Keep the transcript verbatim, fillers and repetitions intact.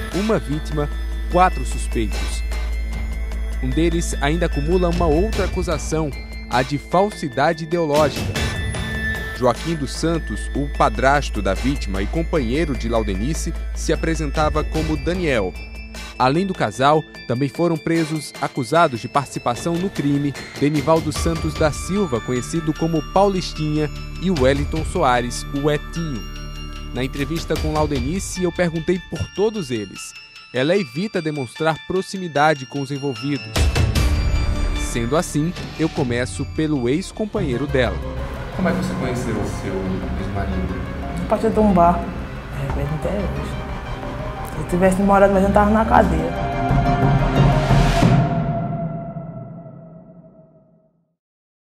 uma vítima, quatro suspeitos. Um deles ainda acumula uma outra acusação, a de falsidade ideológica. Joaquim dos Santos, o padrasto da vítima e companheiro de Laudenice, se apresentava como Daniel. Além do casal, também foram presos acusados de participação no crime Denivaldo Santos da Silva, conhecido como Paulistinha, e Wellington Soares, o Etinho. Na entrevista com Laudenice, eu perguntei por todos eles. Ela evita demonstrar proximidade com os envolvidos. Sendo assim, eu começo pelo ex-companheiro dela. Como é que você conheceu o seu ex-marido? A partir de um bar, de repente até hoje. Se eu tivesse morado, mas eu não estava na cadeia.